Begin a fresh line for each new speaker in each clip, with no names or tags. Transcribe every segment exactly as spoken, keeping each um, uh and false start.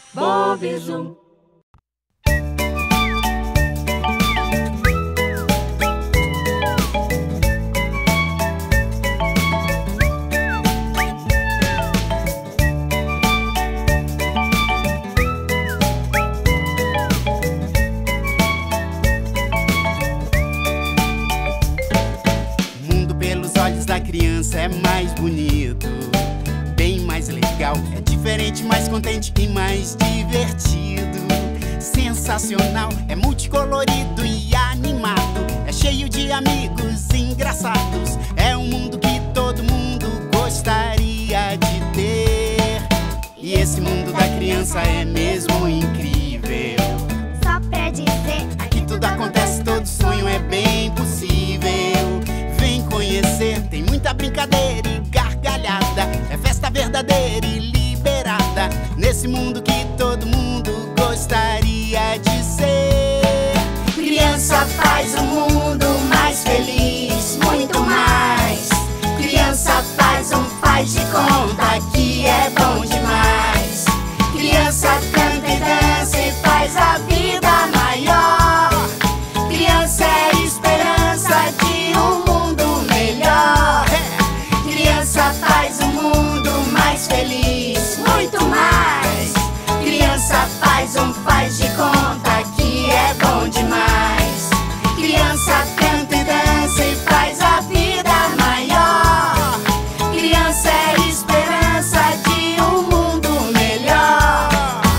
Bob Zoom.
Criança é mais bonito, bem mais legal. É diferente, mais contente e mais divertido. Sensacional, é multicolorido e animado. É cheio de amigos engraçados. É um mundo que todo mundo gostaria de ter. E esse mundo da criança é mesmo incrível.
Só pra dizer,
aqui tudo acontece, todo sonho é bem possível. Vem conhecer, tem muita brincadeira e gargalhada. É festa verdadeira e liberada, nesse mundo que todo mundo gostaria de ser.
Criança faz o mundo mais feliz, muito mais. Criança faz um faz de conta que é bom demais. Criança canta e dança e faz a vida maior. Criança é esperança de um mundo melhor. Criança faz o mundo mais feliz, muito mais. Criança faz um faz de conta que é bom demais. Criança canta e dança e faz a vida maior. Criança é esperança de um mundo melhor.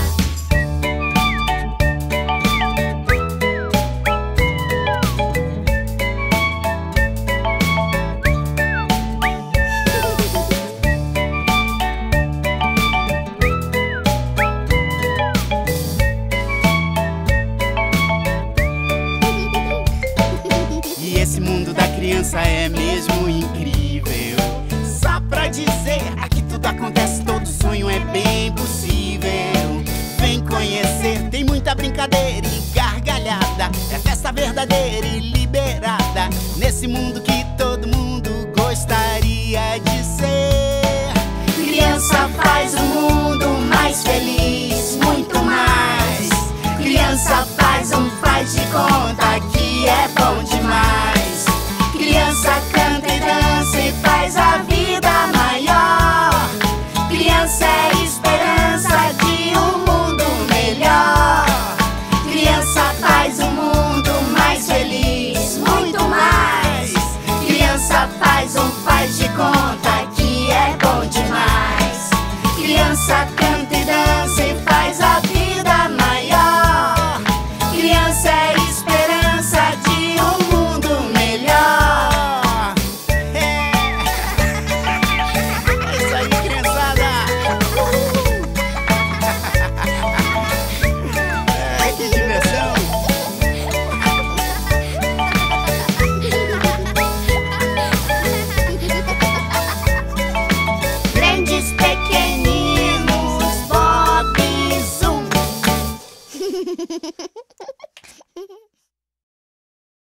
E esse mundo da criança é mesmo incrível. Só pra dizer, aqui tudo acontece, todo sonho é bem possível. Vem conhecer, tem muita brincadeira e gargalhada. É festa verdadeira